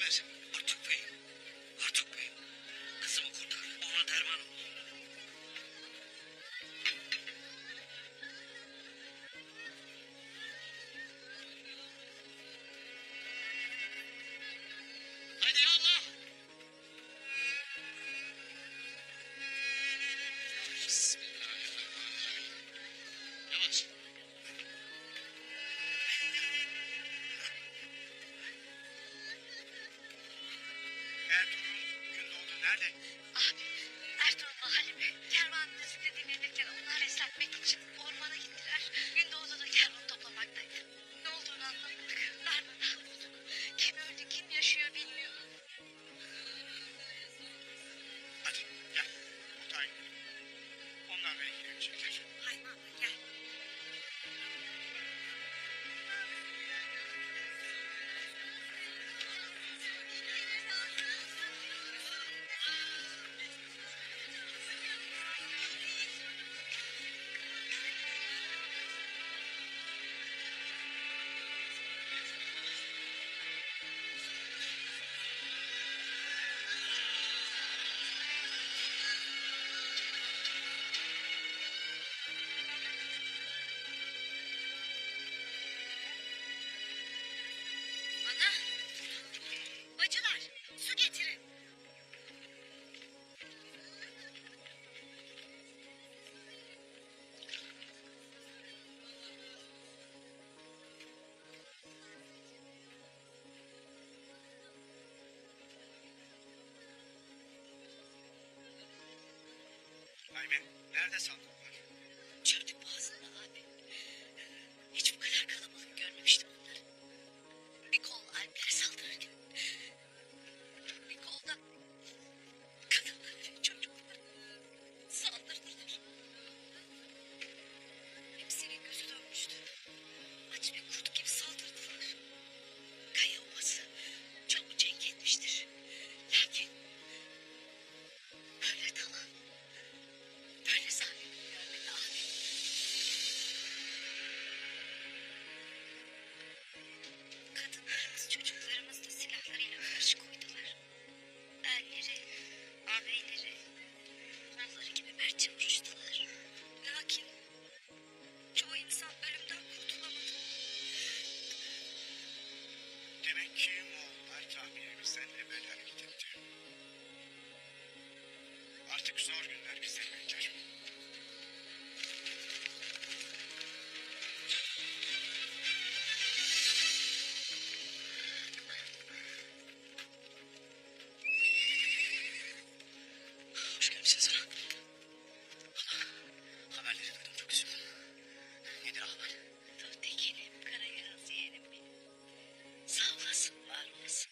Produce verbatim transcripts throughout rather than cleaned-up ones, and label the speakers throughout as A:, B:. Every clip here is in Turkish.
A: Ölmez. Artık Bey. Artık Bey. Kızımı kurtar. Ona derman ol. Hadi Allah. Bismillahirrahmanirrahim. Yavaş. Ertuğrul Gündoğdu nerede?
B: Abi, Ertuğrul'la Halime kervanın üstünde dinlenirken onları eslatmak için ormana gittiler. Gündoğdu da kervanı toplamaktaydı. Ne olduğunu anlamadık. Darmadağın olduk. Kim öldü, kim yaşıyor bilmiyorum.
A: Hadi gel. Otağa gidelim. Onlarla ilgilenecekler.
B: Haydi abla gel. Ana, bacılar su getirin.
A: Aymen nerede sandallar?
B: Çördük boğazında abi. Hiç bu kadar kalabalık görmemiştim onları. Bir kol Alplere saldırırken. Bir kolda kadınlar ve çocuklar saldırdılar. Hepsinin gözü dönmüştü. Aç bir kurt gibi saldırdılar. Kaya ovası çok cenk etmiştir. Lakin böyle talan, böyle zalim görmedi abi. Kadınlarımız, çocuklarımız da silahlarıyla karşı koydular. Elleri, ağabeyleri, oğulları gibi mertçe vuruştular. Lakin çoğu insan ölümden kurtulamadı.
A: Demek ki Moğollar tahminimizden evvel hareket etti. Artık zor günler bizi bekler. Hoş gelmişsin sana. Hala haberleri duydum, çok üzüldüm. Nedir haber?
B: Tekinim, Karayağız yeğenim benim. Sağ olasın, var olasın.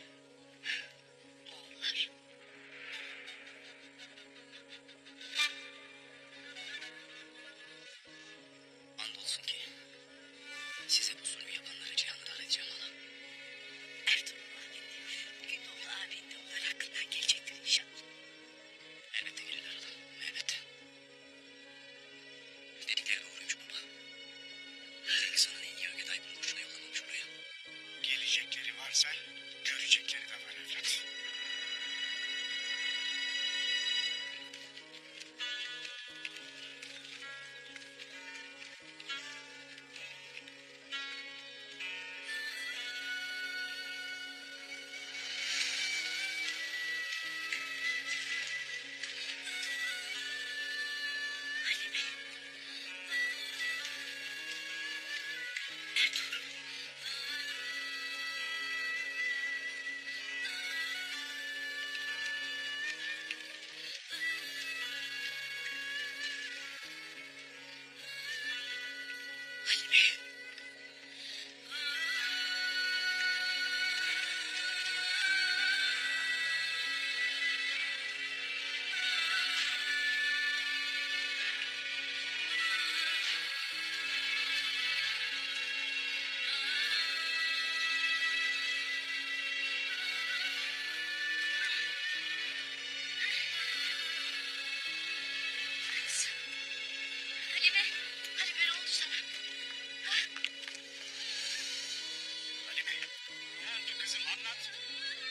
B: Moğollar.
A: Andolsun ki size bu zulmü yapanları cihandan edeceğim hala.
B: Ertuğrul abindi, Gündoğdu abindi. Onlar hakkından gelecektir inşallah.
A: Elbette gelirler adam, elbette. Dedikleri doğruymuş baba. İnsanın en iyi Ögeday'ın boşuna yollamamış oraya. Gelecekleri varsa görecekleri de var evlat.
B: Halime. Ertuğrul. Halime. Halime. Halime ne oldu sana? Ha?
A: Halime, ne oldu kızım, anlat.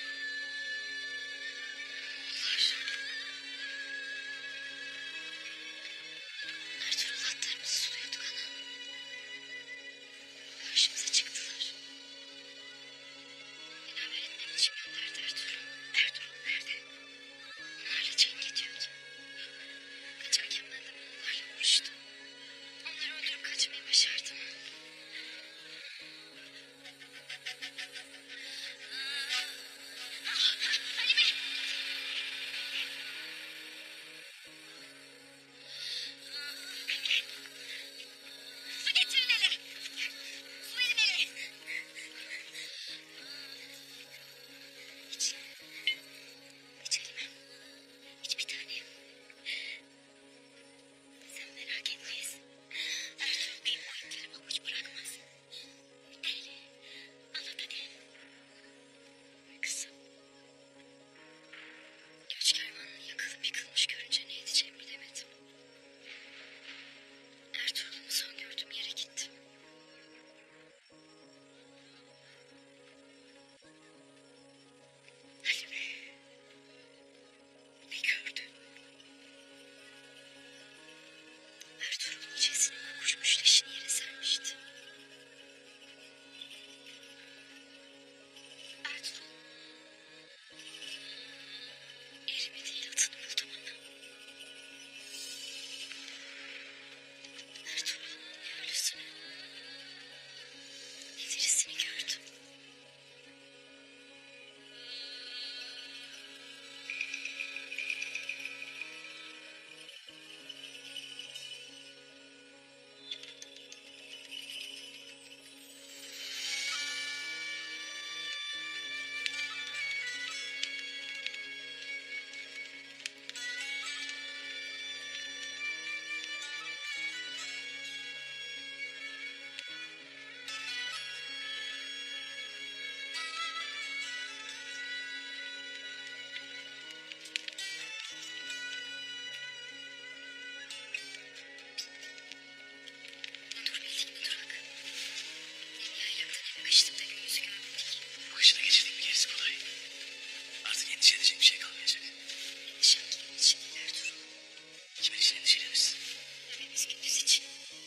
A: bakışına geçirdik mi gerisi kolay. Artık endişe edecek bir şey kalmayacak.
B: Endişem kimin için değil Ertuğrul?
A: Kimin için endişeleniyorsun?
B: Bebeğimiz gündüz için.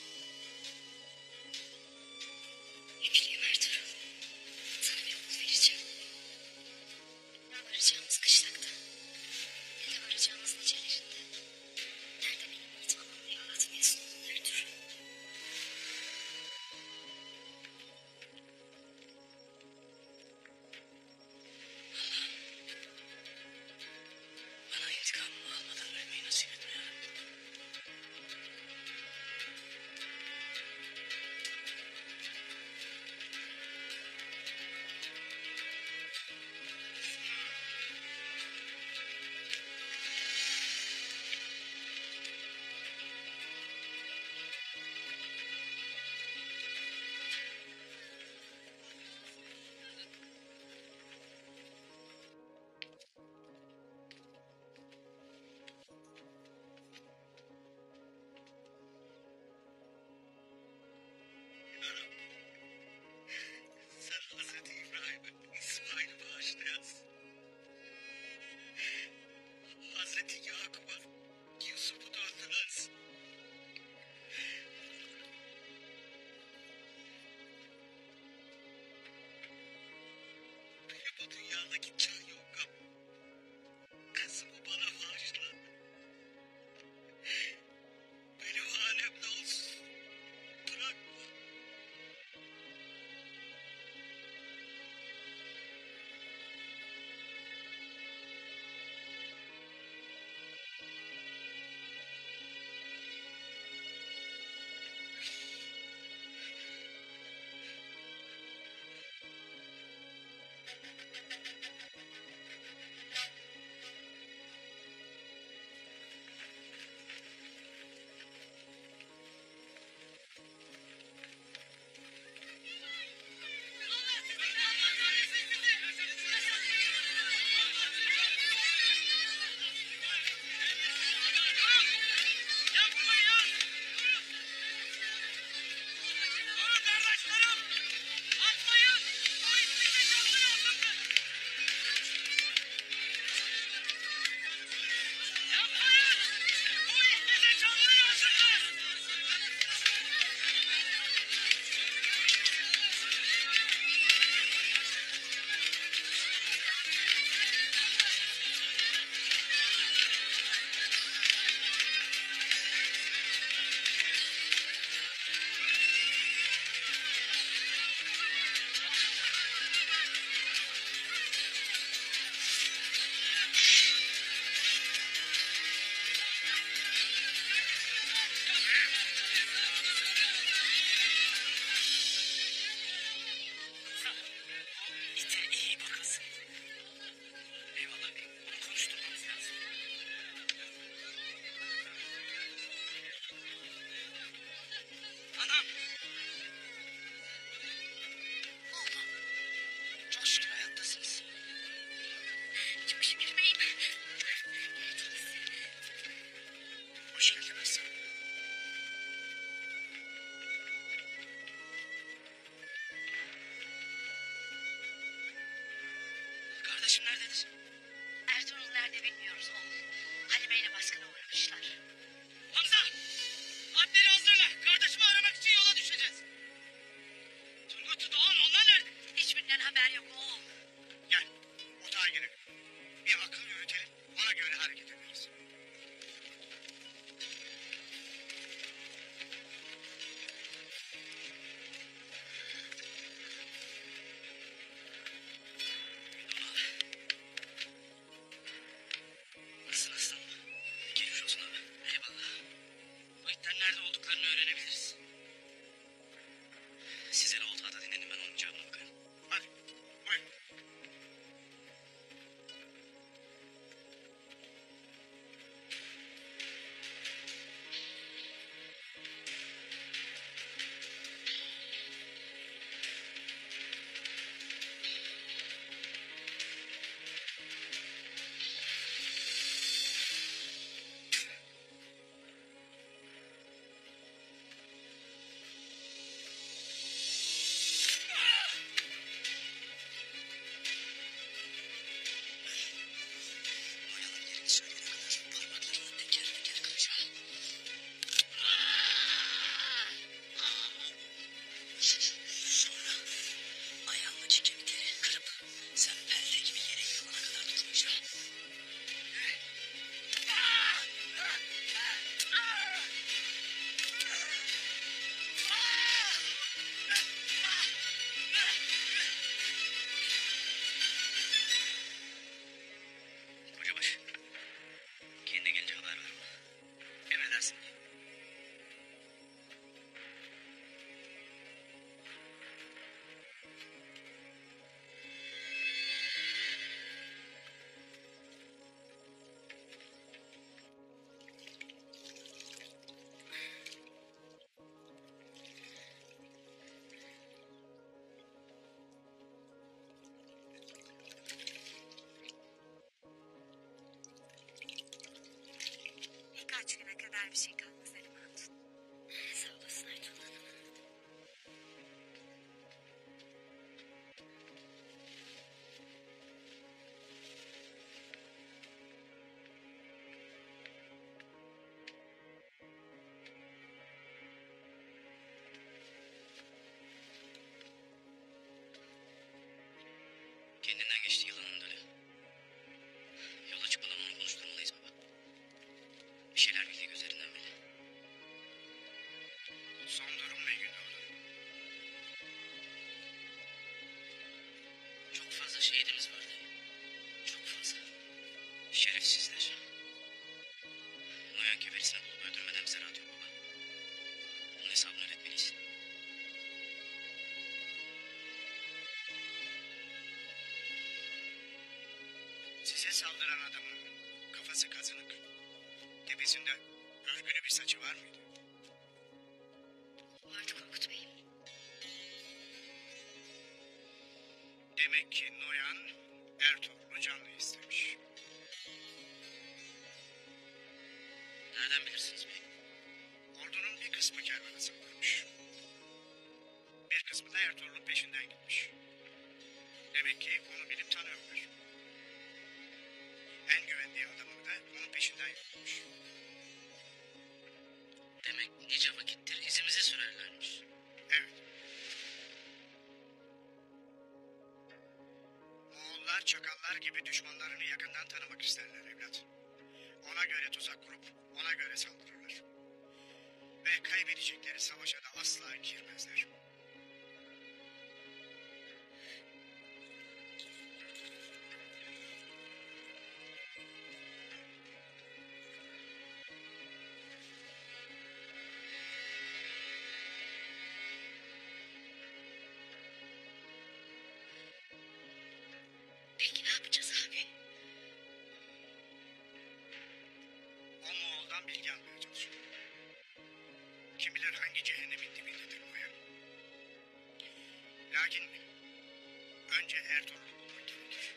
B: Yüklüyüm Ertuğrul. Sana bir umut vereceğim. Varacağımız kışlakta. Ne de varacağımız nicelerinde. Nerede benim yiğit babam diye ağlatmayasın oğlum Ertuğrul.
A: Bana intikamımı almadan ölmeyi nasip etme yarabbim. Sen Hazreti İbrahim'e, İsmail'i bağışlayasın. Hazreti Yakup'a, Yusuf'u döndüresin. Beni bu dünyadaki can yokam. Kızımı bana bağışla. Benim halimde olsun. Bırakma. İte iyi bakasın. Eyvallah. Bunu konuşturmamız lazım. Anam.
B: Oğlum
A: Çok şükür hayattasınız.
B: çok şükür beyim.
A: Hoş geldin Aslan. Kardeşim nerededir?
B: Ertuğrul nerede bilmiyoruz oğlum. Halime ile baskına uğramışlar.
A: Hamza! Atları hazırla. Kardeşimi aramak için yola düşeceğiz. Turgut, Doğan onlar nerede?
B: Hiçbirinden haber yok oğul.
A: Gel. Otağa girelim. Bir akıl yürütelim. Ona göre hareket ederiz. Nasılsın aslanım? Geçmiş olsun abi. Eyvallah. Bu itten nerede olduklarını öğrenebiliriz. Size saldıran adamın kafası kazınık. Tepesinde örgülü bir saçı var mıydı?
B: Vardı Korkut Bey'im.
A: Demek ki Noyan Ertuğrul'u canlı istemiş.
C: Nereden bilirsiniz beyim?
A: Ordunun bir kısmı kervana saldırmış. Bir kısmı da Ertuğrul'un peşinden gitmiş. Demek ki onu bilip tanıyorlar. En güvendiği adamını da onun peşinden yürümüş.
C: Demek nice vakittir izimize sürerlermiş.
A: Evet. Moğollar çakallar gibi düşmanlarını yakından tanımak isterler evlat. Ona göre tuzak kurup ona göre saldırırlar. Ve kaybedecekleri savaşa da asla girmezler.
B: Peki ne yapacağız abi?
A: O Moğol'dan bilgi almaya çalışıyor. Kim bilir hangi cehennemin dibindedir bu yer. Lakin önce Ertuğrul'u bulmak gerekir.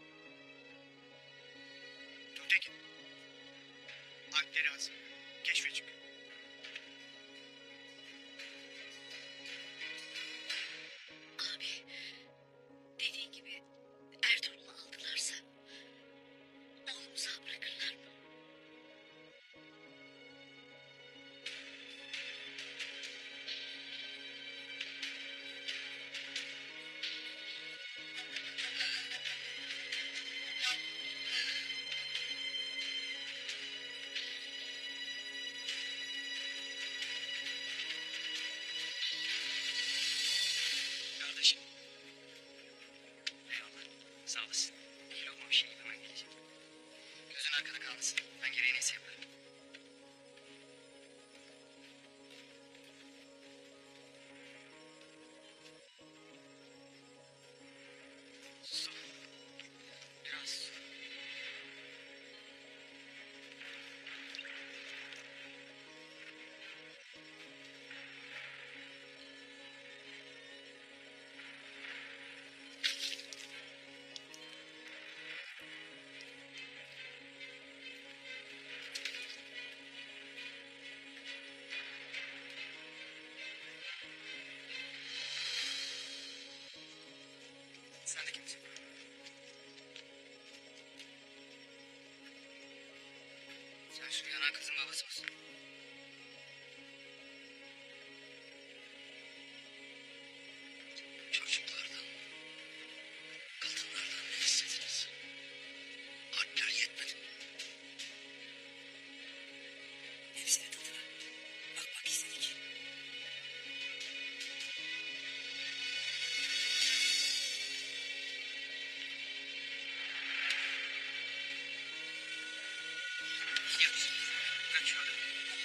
A: Tutekin, alpleri hazır. Keşfe çık.
B: Abi dediğin gibi Ertuğrul'u aldılarsa oğlumu sağ bırakırlar mı?
C: Kardeşim. Eyvallah. Sağ olasın. Bir lokma bir şey yiyip hemen geleceğim. Gözün arkada kalmasın. Ben gereği neyse yaparım. Su. Biraz su. Sen de kimsin? Sen şu yanan kızın babası mısın? Çocuklardan, kadınlardan ne istediniz? Alpler yetmedi mi?
B: Hepsinin tadına bakmak istedik.
C: Yok. Bırak şu adamı.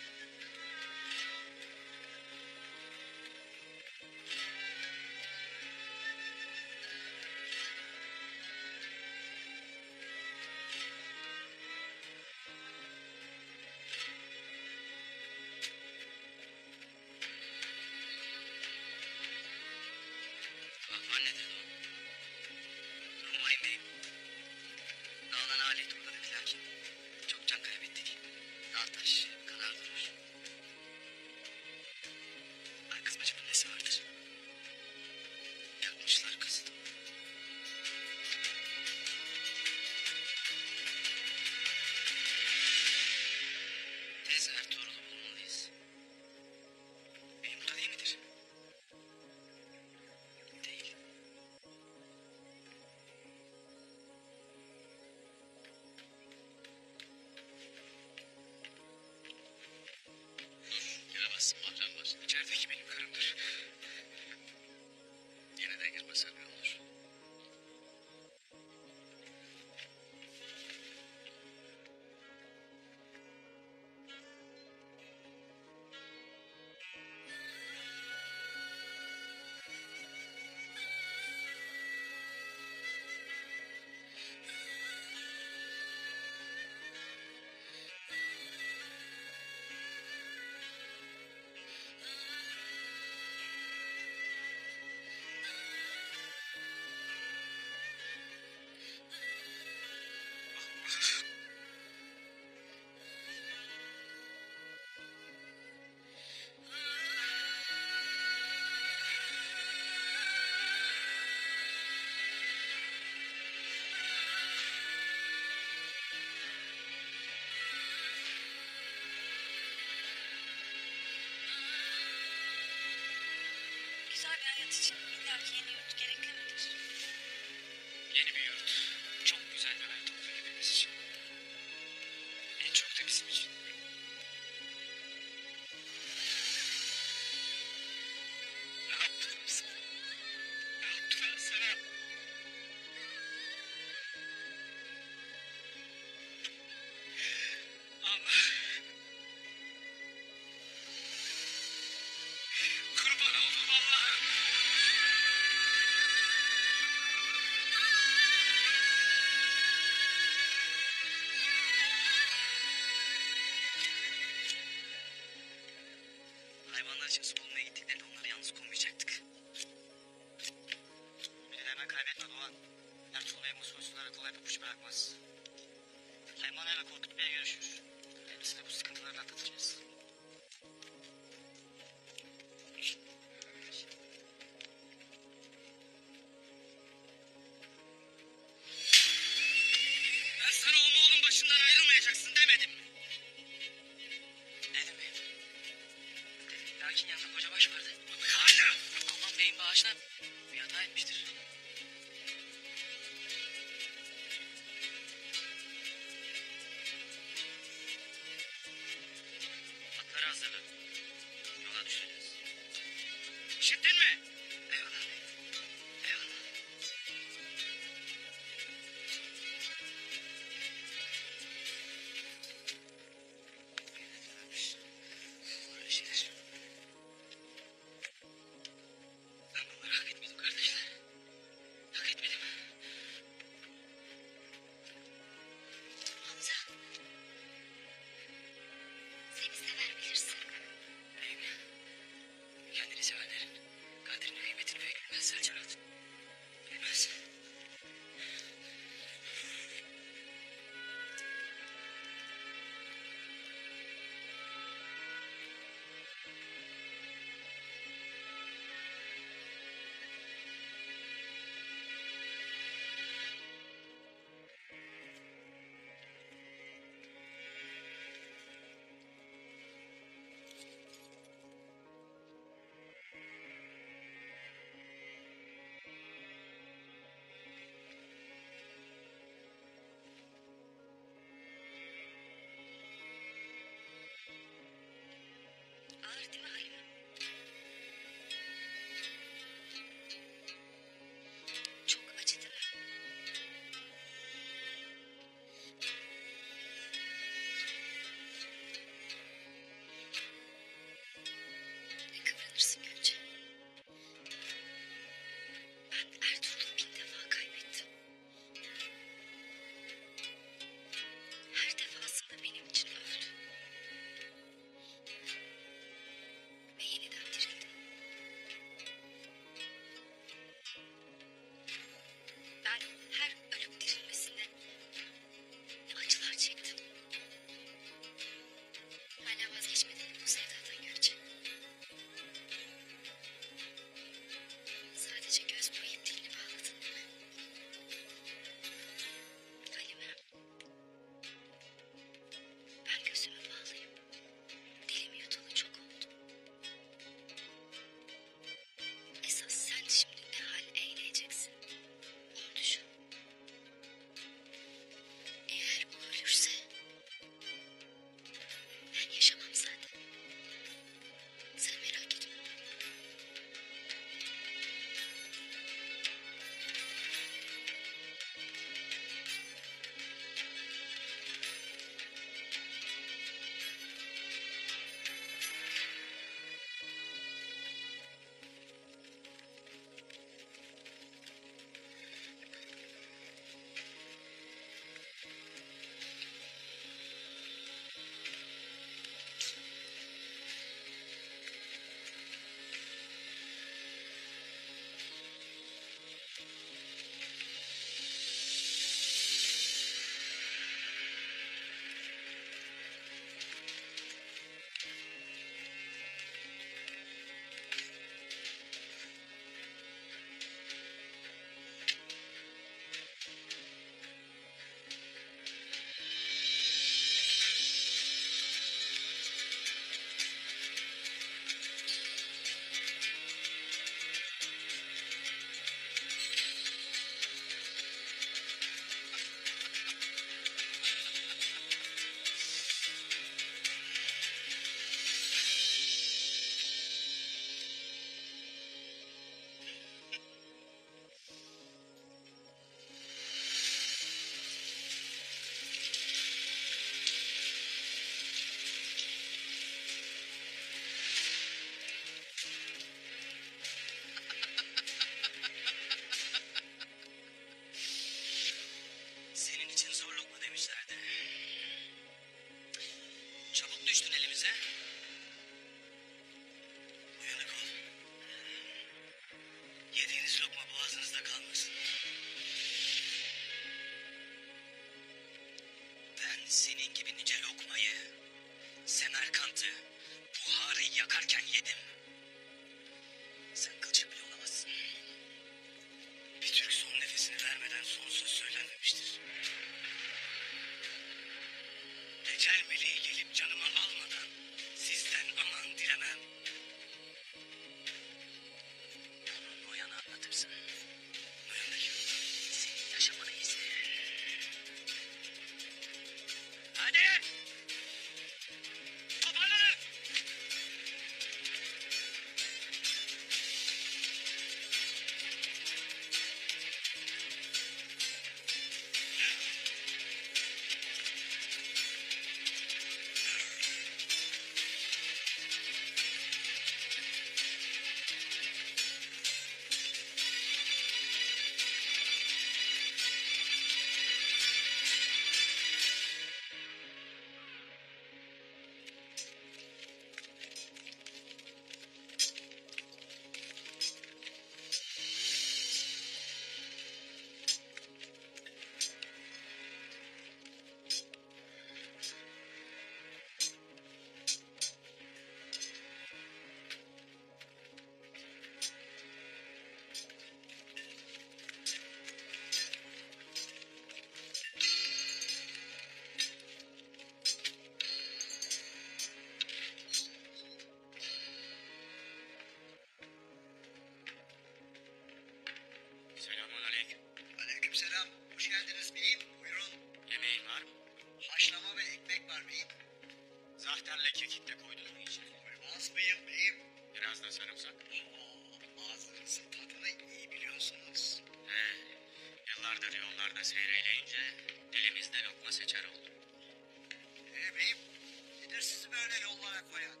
A: Aleykümselam. Hoş geldiniz beyim. Buyurun.
C: Yemeğin var mı?
A: Haşlama ve ekmek var beyim.
C: Zahterle kekik de koydun mu içine?
A: Koymaz mıyım beyim?
C: Biraz da sarımsak.
A: Oo, ağzınızın tadını iyi biliyorsunuz.
C: He, yıllardır yollarda seyreyleyince dilimizde lokma seçer oldu.
A: Ee beyim, nedir sizi böyle yollara koyan?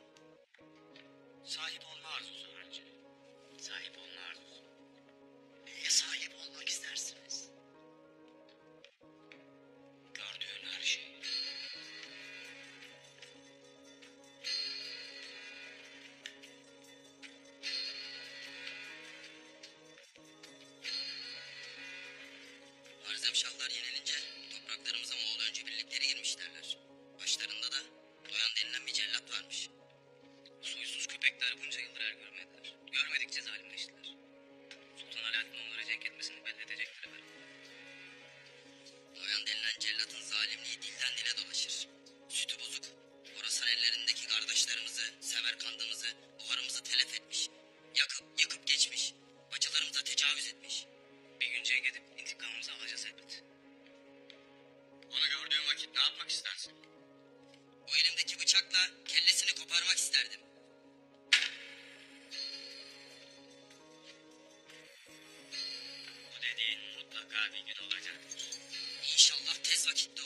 C: Sahip olma arzusu önce. Sahip olma arzusu.
A: Neye sahip olmak istersiniz?
C: Gördüğün her şey.
D: Arzemşahlar yenilince topraklarımıza Moğol öncü birlikleri girmişlerler. Başlarında da Doyan denilen bir cellat varmış. Soysuz köpekler bunca yıldır er görmediler. Görmedikçe zalimleştiler. Sultan Alaaddin onlara cenk etmesini belledecektir efendim. Doyan denilen cellatın zalimliği dilden dile dolaşır. Sütü bozuk, Horasan ellerindeki kardeşlerimizi, Semerkand'ımızı, buharımızı telef etmiş. Yakıp yıkıp geçmiş. Bacılarımıza tecavüz etmiş. Bir gün cenk edip intikamımızı alacağız elbet.
C: Onu gördüğün vakit ne yapmak istersin?
D: O elimdeki bıçakla kellesini koparmak isterdim.
C: Bu dediğin mutlaka bir gün olacaktır.
D: İnşallah tez vakitte